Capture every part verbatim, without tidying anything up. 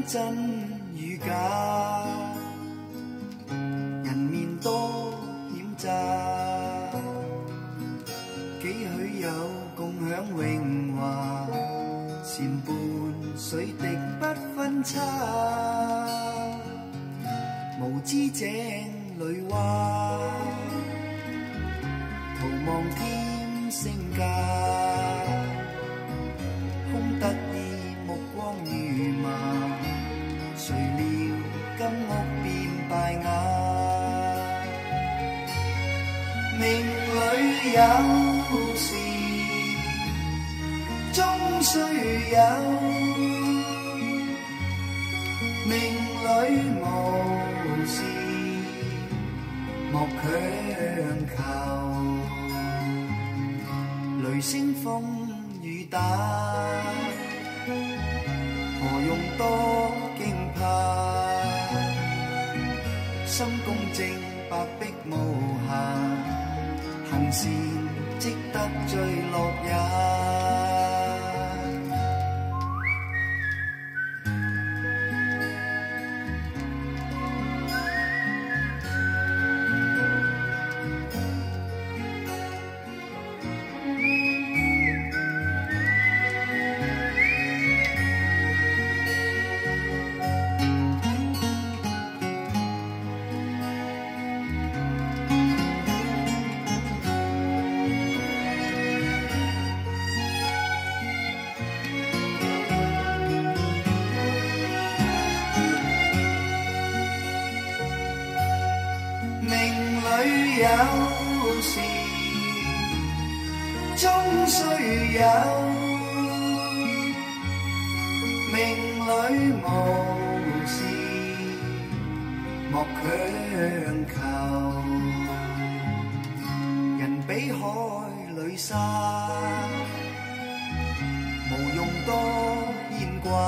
真與假，人面多險詐，幾許有共享榮華，檐畔水滴不分差，無知井裏蛙，徒望添聲價，空得意目光如麻，誰料金屋變敗瓦，命裏有時終須有，命裏無時莫強求，雷聲風雨打，何用多驚怕，心公正白璧無瑕，行善積得最樂也。有時終須有，命裏無時莫強求，人比海裏沙，無用多牽掛，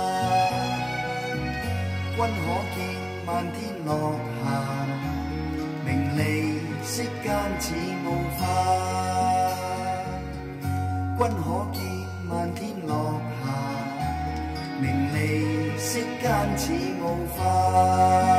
君可見漫天落霞，名利息間似霧化，君可見漫天落霞，名利息間似霧化。